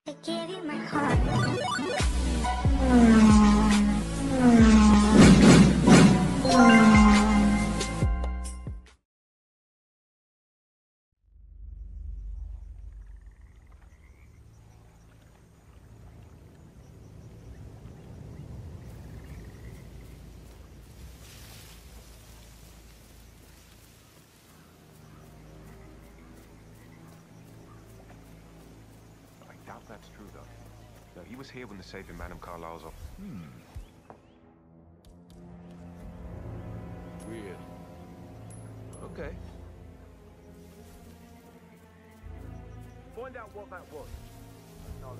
I gave you my heart. I doubt that's true, though. No, he was here when the safe in Madame Carlyle's office. Weird. Okay. Find out what that was. Acknowledge.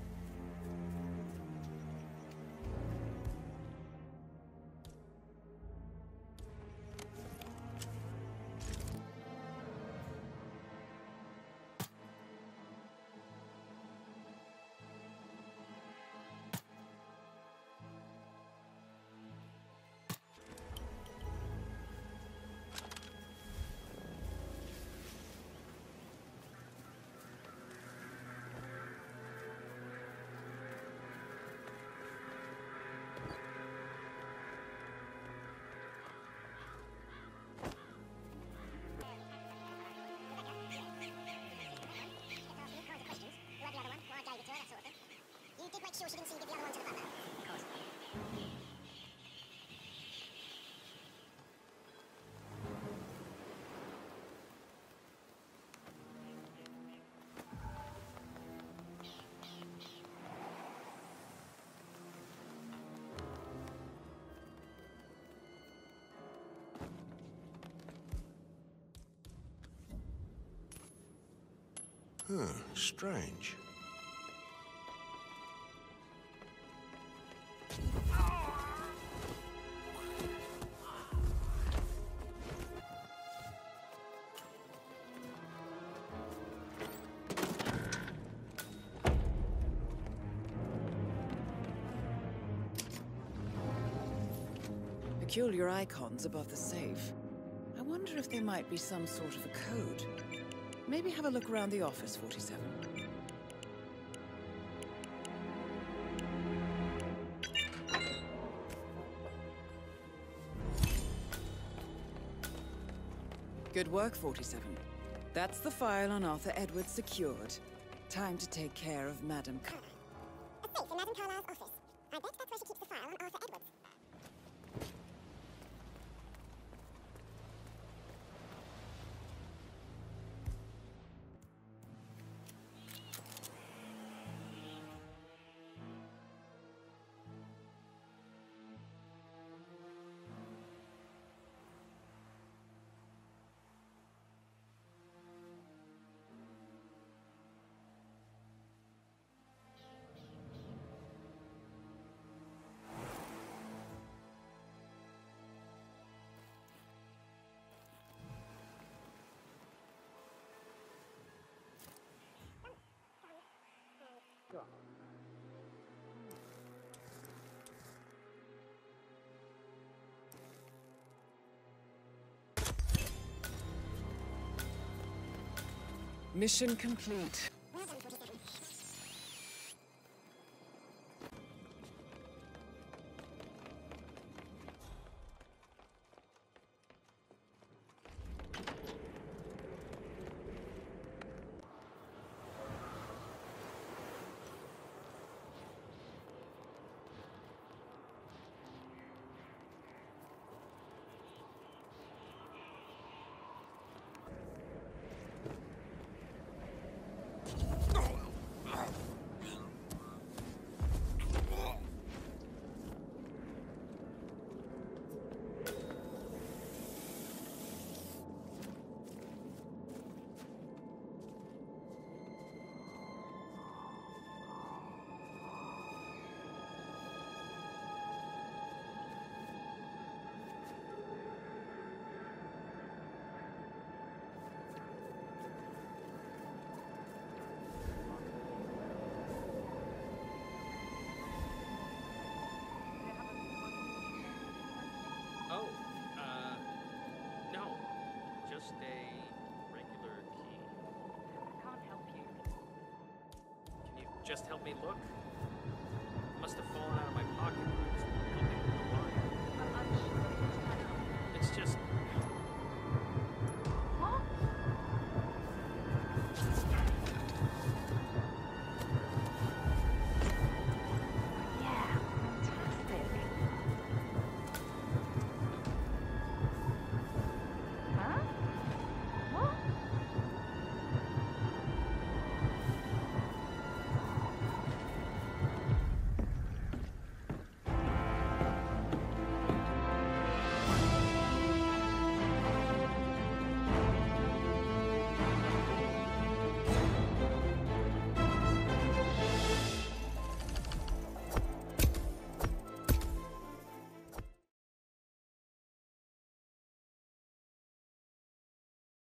You did make sure she didn't see you give the other one to the butler. Of course. Strange. Peculiar icons above the safe. I wonder if there might be some sort of a code. Maybe have a look around the office, 47. Good work, 47. That's the file on Arthur Edwards secured. Time to take care of Madame A safe in Madame Carlyle's office. I bet that's where she keeps the file on Arthur Edwards. Mission complete. Well done, 47. just help me look? It must have fallen out of my pocket when I was helping with the line. I'm unsure what you cannot. It's just